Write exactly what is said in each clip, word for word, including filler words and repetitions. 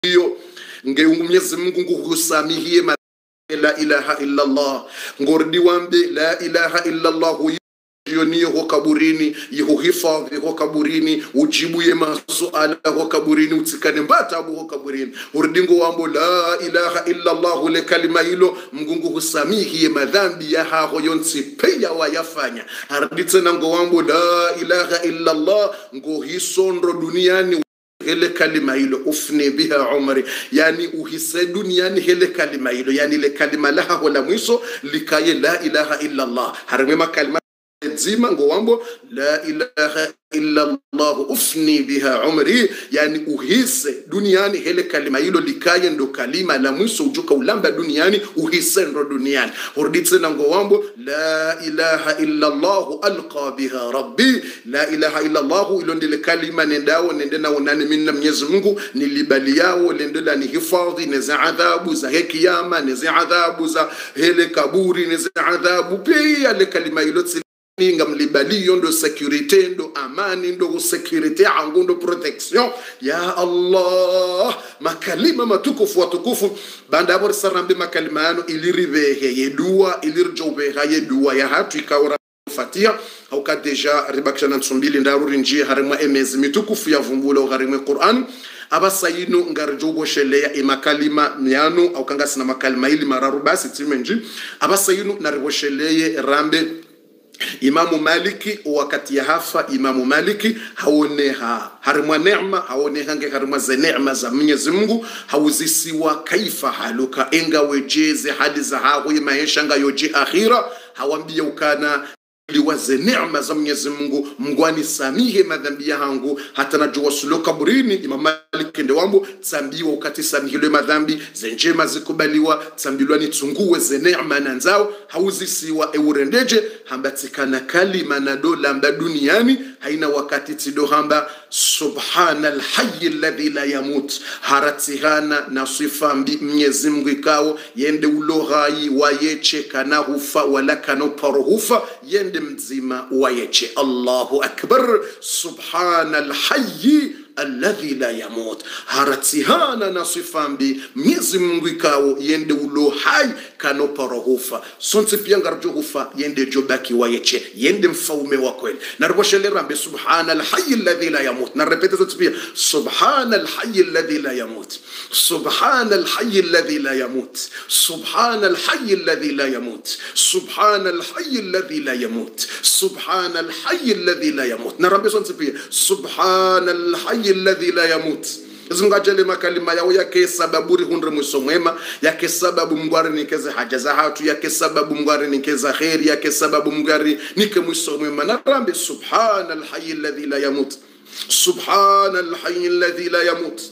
hiyo nge Mwenyezi Mungu nguhusamihie la ilaha illa Allah ngordi wambe la ilaha illa Allah yoni ho kaburini yuhifadhi ho kaburini ujibuye masuala ho kaburini utsikane mbatabu ho kaburini urdingo wambo la ilaha illa Allah le kalima hilo mgungu husamihie madhambi ya haho yonsi peya wayafanya arditse nango wambo la ilaha illa Allah ngo hisondro duniani hele kalima hilo ufni biha umri yani uhise duniani hele kalima hilo yani le kalima laha wala mwiso likaye la ilaha illa Allah harwema kalima zima ngo wambo la ilaha illa Allah ufni biha umri yani uhise duniani hele kalima hilo likaye ndo kalima la mwiso ujuka ulamba duniani uhise ndo duniani horditse nango wambo la ilaha illa Allah alqa biha rabbi la ilaha illa Allah ilo ndile kalima nendao nendena unani minna Mwenyezi Mungu nilibali yao lendela ni hifadhi neza adhabu za kiyama neza adhabu za hele kaburi neza adhabu pia le kalima hilo ninga mlibali yondo security ndo amani ndo security angu ndo protection ya Allah makalima matukufu watukufu banda abor sarambe makalima yano ilirivehe yedua ilirjobeha yedua ya hatu ikaura fatia au ka deja ribakshana nsumbili ndaruri njie harimwa emezi mitukufu ya vumbulo harimwe Qur'an abasayino ngarjobo shelea imakalima myano au kanga sina makalima ili mararu basi timenji abasayino naribosheleye rambe Imamu Maliki wakati ya hafa Imamu Maliki haoneha harimwa neema haoneha nge harimwa ze neema za Mwenyezi Mungu hauzisiwa kaifa haluka enga wejeze hadi za hawe maisha nga yoje akhira hawambia ukana liwaze neema za Mwenyezi Mungu mngwani samihe madhambi yangu hata najua sulo kaburini Imam Malik ndo wambo tsambiwa ukati samihile madhambi zenjema zikubaliwa tsambilwa ni tunguwe ze neema nanzao hauzisiwa eurendeje hambatikana kalima na dola mba duniani haina wakati tido hamba subhanal hayy alladhi la yamut haratihana na sifa mbi Mwenyezi Mungu ikao yende ulohai wayeche kana hufa wala kana paruhufa yende mzima wayeche Allahu akbar subhanal hayy alladhi la yamut haratihana na sifambi Mwenyezi Mungu ikao yende ulo hai kano parohufa sonse pia ngarjo hufa yende jobaki wayeche yende mfaume wa kweli na rubashele rambe subhanal hayy alladhi la yamut na repete zote pia subhanal hayy alladhi la yamut subhanal hayy alladhi la yamut subhanal hayy alladhi la yamut subhanal hayy alladhi la yamut subhanal hayy alladhi la yamut na rambe sonse pia subhanal hayy alladhi la yamut zungajele makalima yao yake sababuri hundre musomwema yake sababu mngwari nikeze haja za hatu yake sababu mngwari nikeza khair yake sababu mngwari nike musomwema na rambe subhanal hayy alladhi la yamut subhanal hayy alladhi la yamut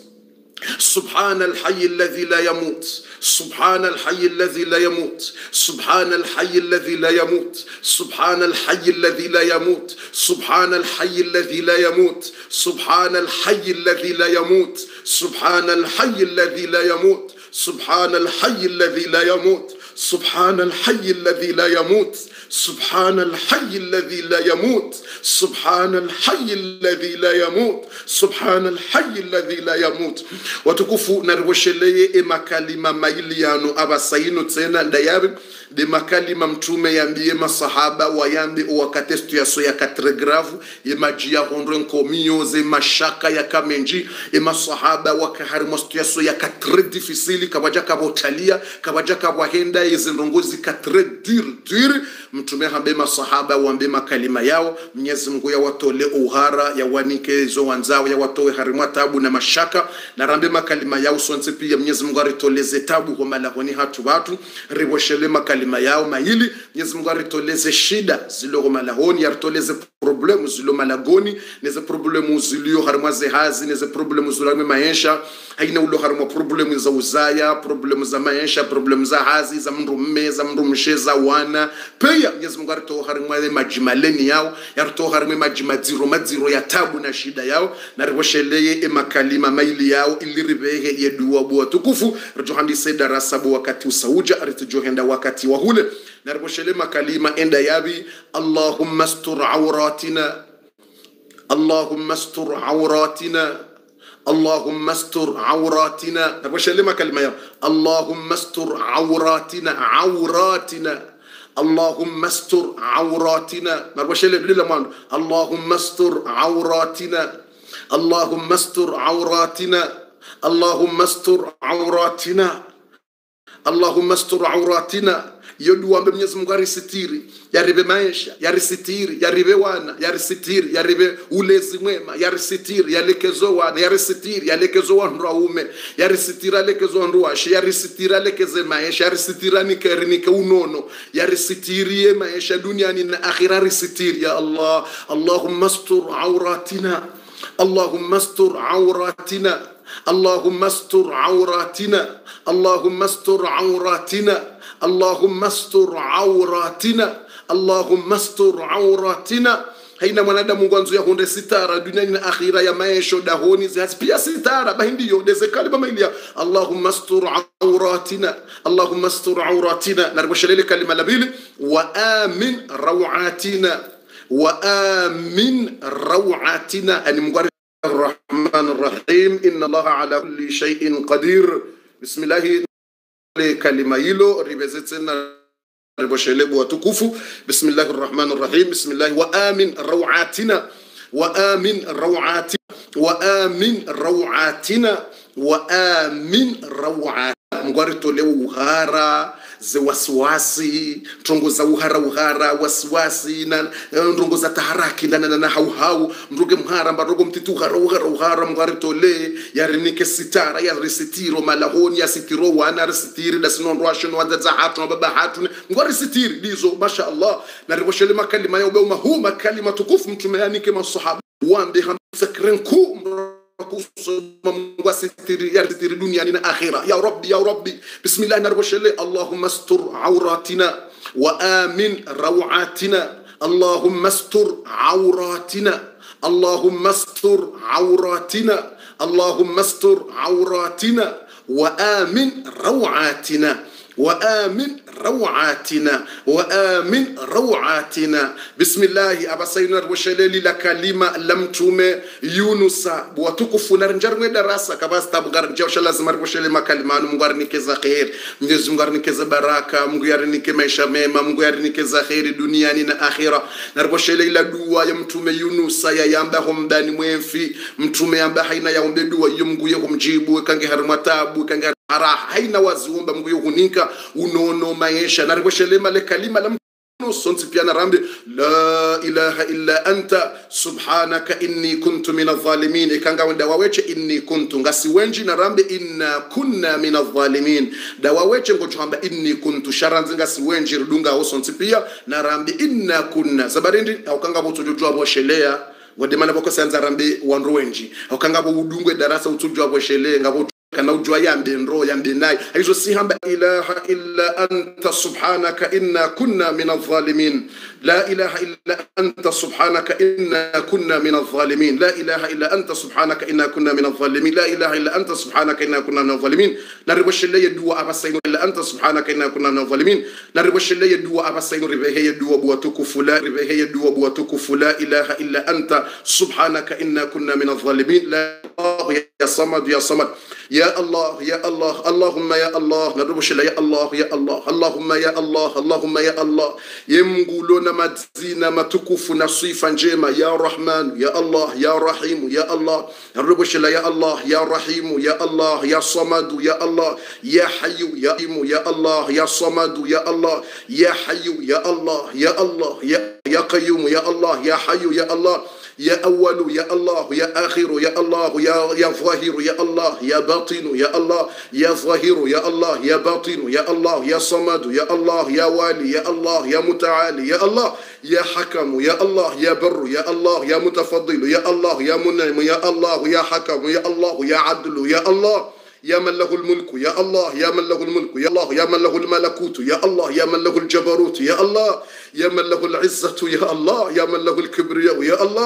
سبحان الحي الذي لا يموت سبحان الحي الذي لا يموت سبحان الحي الذي لا يموت سبحان الحي الذي لا يموت سبحان الحي الذي لا يموت سبحان الحي الذي لا يموت سبحان الحي الذي لا يموت سبحان الحي الذي لا يموت سبحان الحي الذي لا يموت سبحان الحي الذي لا يموت سبحان الحي الذي لا يموت سبحان الحي الذي لا يموت وتكفو نروشلeye makalima mailiano abasaino tena ndayabe de makalima mtume yambie masahaba wayambe wakatestu ya so ya quatre grave imajia hondren komioze mashaka ya kamenji e masahaba wakaharimostu ya so ya quatre difficile kabaja kabotalia kabaja kabwahenda izindongozi quatre dur dur mtume hambe masahaba wambe makalima yao Mwenyezi Mungu ya watole uhara ya wanike zo wanzao ya watoe harimwa tabu na mashaka na rambe makalima yao sonse pia Mwenyezi Mungu aritoleze tabu kwa malahoni hatu watu riboshele makalima yao maili Mwenyezi Mungu aritoleze shida zilo kwa malahoni aritoleze problemu zilo malagoni neze problemu zilio harimwa zehazi neze problemu zilo maisha haina ulo harimwa problemu za uzaya problemu za maisha problemu za hazi za mndu mme za mndu msheza wana pia Mwenyezi Mungu aritoa harimwa majimaleni yao yaritoa harimwa majimadziro madziro ya tabu na shida yao na ribosheleye makalima maili yao iliribehe yedua bua tukufu rjohandi seda rasabu wakati usauja aritujohenda wakati wahule na riboshele makalima enda yabi Allahumma astur awratina Allahumma astur awratina اللهم استر عوراتنا نبوشلما كلمة يا اللهم استر عوراتنا عوراتنا اللهم استر عوراتنا نبوشلما اللهم استر عوراتنا اللهم استر عوراتنا اللهم استر عوراتنا اللهم استر عوراتنا yoduambe Mwenyezi Mungu arisitiri yaribe maisha yarisitiri yaribe wana yarisitiri yaribe ulezi mwema yarisitiri yalekezo wana yarisitiri yalekezo wandu waume yarisitiri yalekezo wandu washe yarisitiri yalekeze maisha yarisitiri nikerenike unono yarisitiri maisha duniani na akhira yarisitiri ya Allah Allahumma astur awratina Allahumma astur awratina اللهم استر عوراتنا اللهم استر عوراتنا اللهم استر عوراتنا اللهم استر عوراتنا haina mwanadamu mwanzo ya honde sitara duniani na akhira ya maisha dahoni zihati pia sitara bahindi yo dezekali bamailia Allahumma astur awratina Allahumma astur awratina nariboshelele kalima labili wa amin rawatina wa amin rawatina ani mungwari الرحمن الرحيم إن الله على كل شيء قدير بسم الله كلمة يلو ربزتنا ربشلب وتكفو بسم الله الرحمن الرحيم بسم الله وآمن روعاتنا وآمن روعاتنا وآمن روعاتنا وآمن روعاتنا مغارتو لو هارا ze wasiwasi ndongo za uhara uhara wasiwasi na ndongo za taharaki na na na hauhau mruge mhara mbarogo mtitu uhara uhara uhara mgaritole yarinike sitara ya resitiro malahoni ya sitiro wana resitiri da sinon rwashon wa za hatu baba hatu ngwari sitiri dizo masha Allah na riboshele makalima ya ubema hu makalima tukufu mtume yani kama sahaba wambe hamsakren ku وستر يرتر دنيا لنا آخرة يا ربي يا ربي بسم الله نربشل اللهم استر عوراتنا وآمن روعاتنا اللهم استر عوراتنا اللهم استر عوراتنا اللهم استر عوراتنا وآمن روعاتنا وآمن روعاتنا وآمن روعاتنا بسم الله أبسينا وشلالي لكلمة لم تومي يونس بواتوكفو نرنجر ودراسة كباس تابغار جوش لازم وشلالي ما كلمة مغارني كذا خير مغارني كذا بركة مغارني كميشا ميما مغارني كذا خير دنيا نينا آخرة نربوشلالي لدوا يمتومي يونس يا يامبهم داني موينفي متومي يامبهينا يومبدوا يمغو يهم جيبو كانجي هرمتابو كانجي hara haina waziomba Mungu yuhunika unono maisha na riboshelema le kalima la sonti piana rambe la ilaha illa anta subhanaka inni kuntu minadh dhalimin ikanga wenda waweche inni kuntu ngasi wenji na rambe inna kunna minadh dhalimin dawa weche ngochamba inni kuntu sharanzi ngasi wenji rudunga osonti pia na rambe inna kunna zabarindi aukanga botujua boshelea wademana boko sanza rambe wanruwenji aukanga bo udungwe darasa utujua boshelea ngabo kana ujua yambe nro yambe nai hizo si hamba ilaha illa anta subhanaka inna kunna minadh dhalimin la ilaha illa anta subhanaka inna kunna minadh dhalimin la ilaha illa anta subhanaka inna kunna minadh dhalimin la ilaha illa anta subhanaka inna kunna minadh dhalimin naribashille dua abasaino illa anta subhanaka inna kunna minadh dhalimin naribashille dua abasaino ribehe dua buatukufu la ribehe dua buatukufu la ilaha illa anta subhanaka inna kunna minadh dhalimin la ya samad ya samad يا الله يا الله اللهم يا الله نربش يا الله يا الله اللهم يا الله اللهم يا الله يمقولون مدزينا متكف نصيفا جيما يا رحمن يا الله يا رحيم يا الله نربش يا الله يا رحيم يا الله يا صمد يا الله يا حي يا قيوم يا الله يا صمد يا الله يا حي يا الله يا الله يا يا قيوم يا الله يا حي يا الله يا أول يا الله يا آخر يا الله يا يا ظاهر يا الله يا باطن يا الله يا ظاهر يا الله يا باطن يا الله يا صمد يا الله يا والي يا الله يا متعالي يا الله يا حكم يا الله يا بر يا الله يا متفضل يا الله يا منعم يا الله يا حكم يا الله يا عدل يا الله يا من له الملك يا الله يا من له الملك يا الله يا من له الملكوت يا الله يا من له الجبروت يا الله يا من له العزة يا الله يا من له الكبرياء يا الله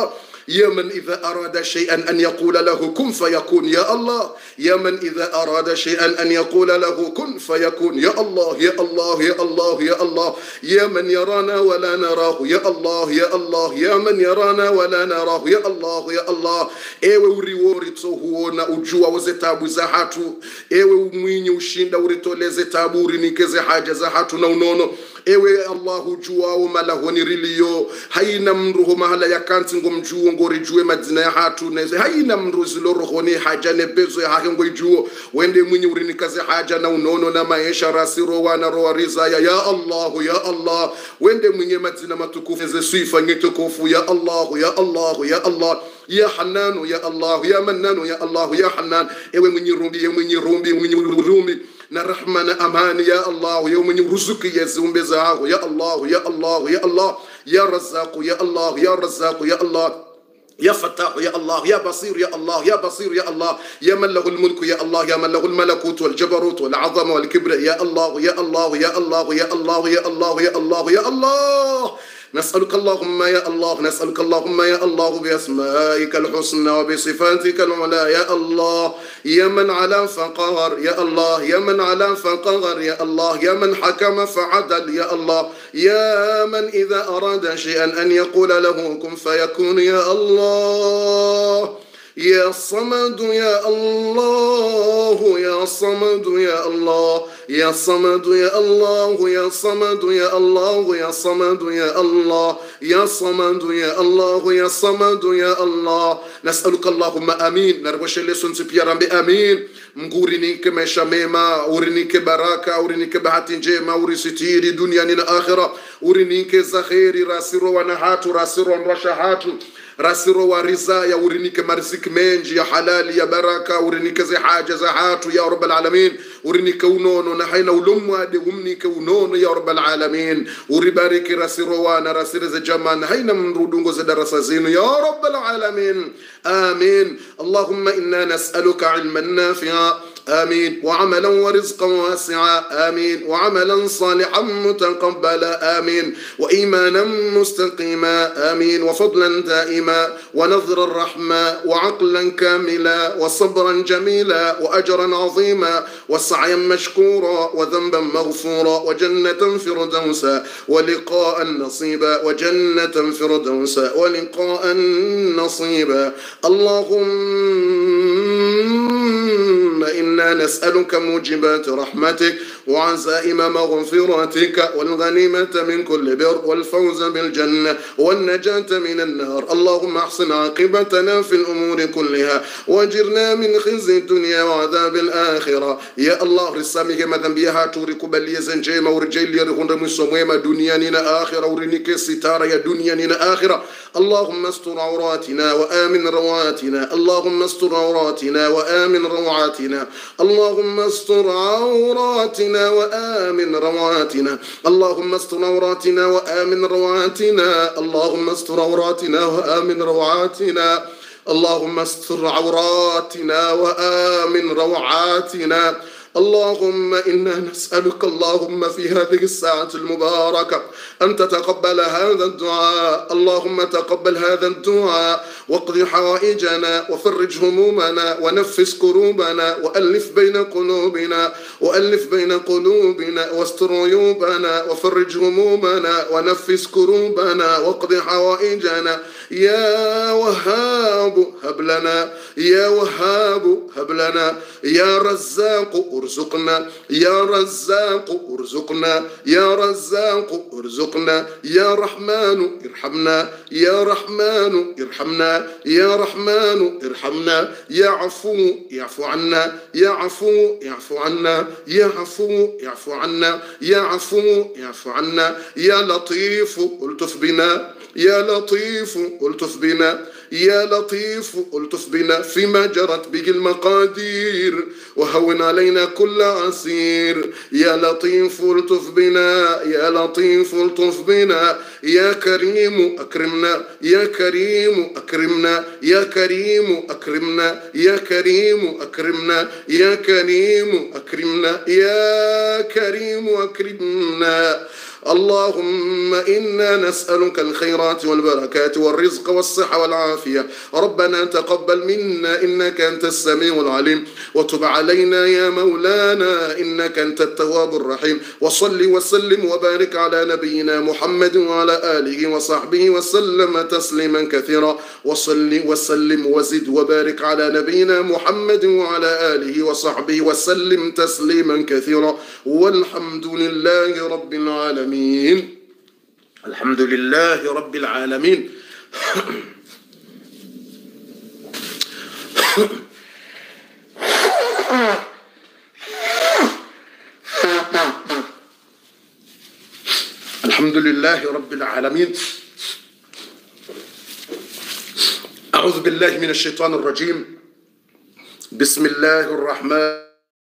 يا من إذا أراد شيئا أن يقول له كن فيكون يا الله، يا من إذا أراد شيئا أن يقول له كن فيكون يا الله يا الله يا الله يا الله، يا من يرانا ولا نراه يا الله يا الله، يا من يرانا ولا نراه يا الله ya Allah. Ewe uriworito huona ujua weze tabu za hatu, ewe umwinyi ushinda uritoleze tabu urinikeze haja za hatu na unono. Ewe Allah ujua umalahoni rilio, haina mruho mahala ya kanti ngomjuo ngori juwe madina ya hatu neze, haina mruho zilo rohoni haja nebezo ya hake ngoi juo, wende mwinyi urinikaze haja na unono na maesha rasiro wana roa rizaya ya Allah ya Allah, wende mwinyi madina matukufu neze suifa ngitukufu ya Allah ya Allah ya Allah. Ya Hananu ya Allah, ya Mannanu ya Allah ya Hannan, ewe mwenye rumbi, ewe mwenye rumbi, mwenye rumbi na rahma na amani ya Allah, ya mwenye ruzuki ya ziumbe zako ya Allah ya Allah ya Allah, ya Razzaq ya Allah ya Razzaq ya Allah، يا فتاح يا الله، يا بصير يا الله، يا بصير يا الله، يا من له الملك يا الله، يا من له الملكوت والجبروت والعظمة والكبر يا الله يا الله يا الله يا الله يا الله يا الله يا الله. نسألك اللهم يا الله، نسألك اللهم يا الله بأسمائك الحسنى وبصفاتك العلى يا الله، يا من على فقر يا الله، يا من على فقر يا الله، يا من حكم فعدل يا الله، يا من إذا أراد شيئا أن يقول له كن فيكون يا الله. يا صمد يا الله، يا صمد يا الله، يا صمد يا الله، يا صمد يا الله، يا صمد يا الله، يا صمد يا الله، يا صمد يا الله. نسألك اللهم آمين. نربوش اللي سنسبيا ربي آمين. مغورينيك مشا ميما، ورينيك بركة، ورينيك bahati njema، urisitiri duniani na akhira، urinike za kheri, rasiro wanahatu, rasiro nrashahatu, rasiro wa rizaya, urinike marziki menji ya halali ya baraka, urinike za haja za hatu ya rabbal alamin, urinike unono na haina ulumwade, umnike unono ya rabbal alamin, uribariki rasiro wana rasire za jaman haina mrudungo za darasa zinu ya rabbal alamin. Amin. Allahumma inna nas'aluka ilman nafi'a آمين، وعملا ورزقا واسعا آمين، وعملا صالحا متقبلا آمين، وإيمانا مستقيما آمين، وفضلا دائما، ونظر الرحمة، وعقلا كاملا، وصبرا جميلا، وأجرا عظيما، وسعيا مشكورا، وذنبا مغفورا، وجنة فردوسا، ولقاء نصيبا، وجنة فردوسا، ولقاء نصيبا. اللهم إنا نسألك موجبات رحمتك، وعزائم مغفرتك، والغنيمة من كل بر، والفوز بالجنة، والنجاة من النار. اللهم احسن عاقبتنا في الأمور كلها، واجرنا من خزي الدنيا وعذاب الآخرة. يا الله رسامي كما ذنبيها توريك بلي زنجيما ورجيل يرغون رمسوميما دنيا نينا آخرة، ورنك ستارة يا دنيا نينا آخرة. اللهم استر عوراتنا وآمن رواتنا، اللهم استر عوراتنا وآمن روعاتنا، اللهم استر عوراتنا وآمن رواتنا، اللهم استر عوراتنا وآمن رواتنا، اللهم استر عوراتنا وآمن روعاتنا، اللهم استر عوراتنا وآمن روعاتنا. اللهم إنا نسألك اللهم في هذه الساعة المباركة أن تتقبل هذا الدعاء، اللهم تقبل هذا الدعاء، واقض حوائجنا، وفرج همومنا، ونفس كروبنا، وألف بين قلوبنا، وألف بين قلوبنا، واستر عيوبنا، وفرج همومنا، ونفس كروبنا، واقض حوائجنا. يا وهاب هب لنا، يا وهاب هب لنا، يا رزاق ارزقنا، يا رزاق ارزقنا، يا رزاق ارزقنا، يا رحمن ارحمنا، يا رحمن ارحمنا، يا رحمن ارحمنا، يا عفو يعفو عنا، يا عفو يعفو عنا، يا عفو يعفو عنا، يا عفو يعفو عنا، يا لطيف الطف بنا، يا لطيف الطف بنا، يا لطيف الطف بنا فيما جرت به المقادير، وهون علينا كل عسير. يا لطيف الطف بنا، يا لطيف الطف بنا، يا كريم أكرمنا، يا كريم أكرمنا، يا كريم أكرمنا، يا كريم أكرمنا، يا كريم أكرمنا، يا كريم أكرمنا. اللهم إنا نسألك الخيرات والبركات والرزق والصحة والعافية والعافية. ربنا تقبل منا إنك أنت السميع العليم وتب علينا يا مولانا إنك أنت التواب الرحيم. وصل وسلم وبارك على نبينا محمد وعلى آله وصحبه وسلم تسليما كثيرا. وصل وسلم وزد وبارك على نبينا محمد وعلى آله وصحبه وسلم تسليما كثيرا. والحمد لله رب العالمين. الحمد لله رب العالمين. الحمد لله رب العالمين. أعوذ بالله من الشيطان الرجيم. بسم الله الرحمن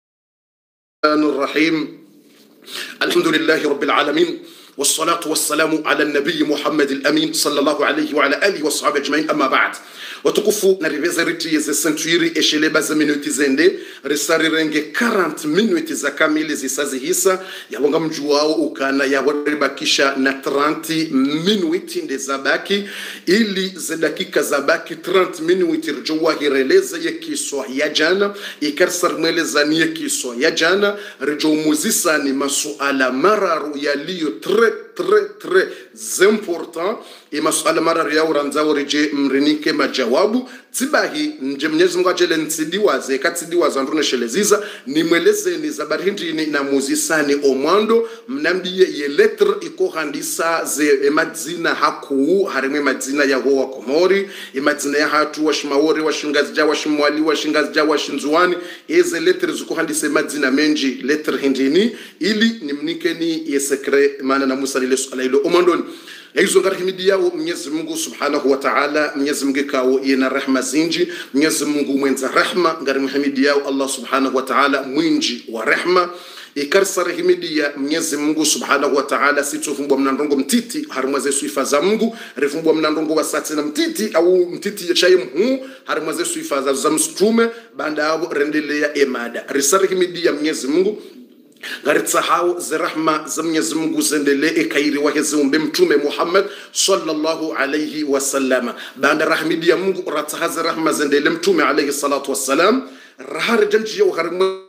الرحيم. الحمد لله رب العالمين والصلاة والسلام على النبي محمد الأمين صلى الله عليه وعلى آله وصحبه أجمعين. أما بعد watukufu na riveza riti yeze century esheleba za minuti zende risari renge quarante minuti za kamili zisazi hisa ya wanga mjuwao ukana ya waribakisha na trente minuti nde zabaki ili ze dakika zabaki trente minuti rjuwa hireleza ye kiswa ya jana ikarsar mweleza niye kiswa ya jana rjo muzisa ni masuala mararu yaliyo tre tre tre important e masuala mararu ya uranzao reje mrinike majawabu tibahi nje Mwenyezi Mungu ajele ntsidiwaze katsidiwaza ndune sheleziza ni mweleze ni zabarindi ni na muzisani omwando mnambiye ye letter iko handisa ze emadzina haku harimwe madzina ya ho wa Komori emadzina ya hatu wa Shimawori wa Shingazija wa Shimwali wa Shingazija wa Shinzuani eze letter ziko handisa madzina menji letter hindini ili nimnike ni ye sekre maana na Musa lile swala ile omwandoni hizo ngari himidia Mwenyezi Mungu Subhanahu wa Ta'ala. Mwenyezi Mungu kao yena rehma zinji. Mwenyezi Mungu mwenza rehma ngari himidia Allah Subhanahu wa Ta'ala mwinji wa rehma ikarsara himidia Mwenyezi Mungu Subhanahu wa Ta'ala situfumbwa mnandongo mtiti harimwaze suifa za Mungu refumbwa mnandongo wa sati na mtiti au mtiti ya chai mhu harimwaze suifa za za mstume banda abo rendelea emada risara himidia Mwenyezi Mungu ngaritsahaw zirahma za Mwenyezi Mungu zendele ekairi wake ziumbe mtume Muhammad sallallahu alayhi wasallam banda rahmidi ya Mungu ratsahaza rahma zendele mtume alayhi salatu wassalam rahar jamji ya harima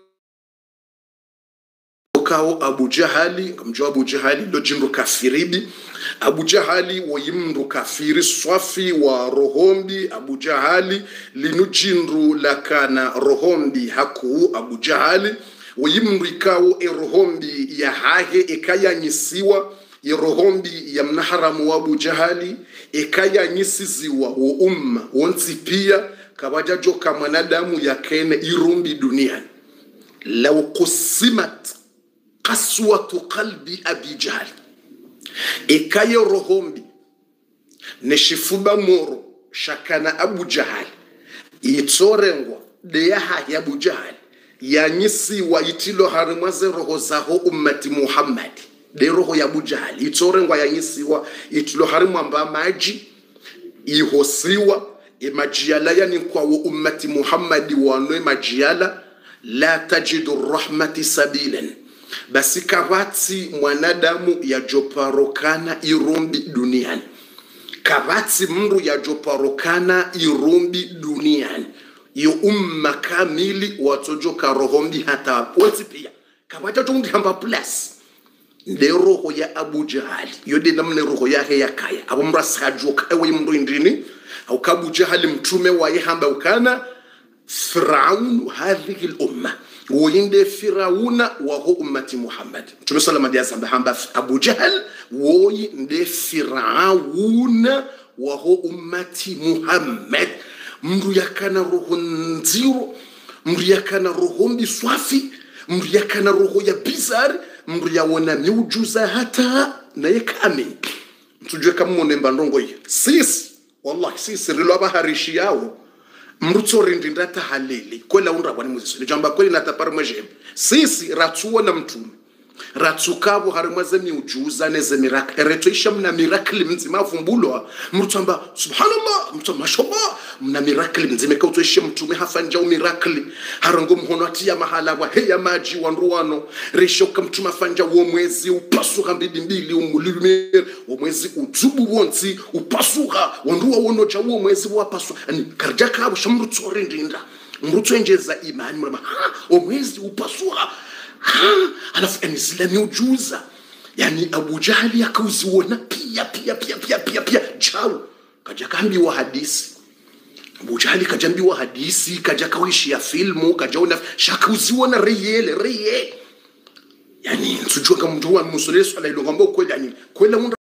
kao Abu Jahali kamjua Abu Jahali lo jindu kafiribi Abu Jahali wa yimndu kafiri swafi wa rohombi Abu Jahali linujindu lakana rohombi haku Abu Jahali wayimrikao erohombi ya hahe ekaya nyisiwa erohombi ya mnaharamu wa Abu Jahali ekaya nyisiziwa wa umma wonsi pia kawaja joka mwanadamu ya kene irumbi duniani law qusimat qaswatu qalbi Abi Jahali ekaya rohombi neshifuba moro shakana Abu Jahali itorengwa de ya hahe Abu Jahali yanyisi wa itilo harimwaze roho zaho ummati Muhammad de roho ya Abu Jahali itorengwa yanyisi wa itilo harimwamba maji ihosiwa imajiala yani kwa ummati Muhammad wanwe majiala la tajidu rahmati sabilan basi kawati mwanadamu ya joparokana irumbi duniani kawati mru ya joparokana irumbi duniani yo umma kamili watojoka rohombi hata woti pia kawaja tungi hamba plus de roho ya Abu Jahali yode namne roho yake yakaya abo mrasajoka ewe mru indini au Abu Jahali mtume wa yehamba ukana Firaun hadhihi al-umma woyinde Firauna wa hu ummati Muhammad mtume sallallahu alayhi wasallam hamba Abu Jahal woyinde Firauna wa hu ummati Muhammad mru yakana roho nziro mru yakana roho mbi swafi mru yakana roho ya bizarre mru yaona miujuza hata na yakame mtujwe kama mnemba ndongo hii sisi wallahi sisi rilo abaharishi yao mrutsori ndindata halili kwela undra kwani muzisi njamba kweli natapara mwejem sisi ratuwa na mtume ratsukavo harimwaze miujuza neze miracle retoisha mna miracle mzima vumbulwa mrutamba subhanallah mtu mashallah mna miracle mzima kautoisha mtume hafanja miracle harango mhono atia mahala wa heya maji wanruano reshoka mtume afanja uo mwezi upasuka mbili mbili umulumir uo mwezi uzubu wonsi upasuka wanruwa wono cha uo mwezi wapasu ani karjaka abo shamrutsore ndinda mrutso enjeza imani mrama ha uo mwezi upasuka ha alafu enizila miujuza yani Abu Jahali akauziona pia pia pia pia pia pia jao kaja kaambiwa hadisi Abu Jahali kajambiwa hadisi kaja kawishi ya filmu kajaona shakauziona reyele reye yani tujua kama mtu wa musulesi ala ilongamba kweli yani kweli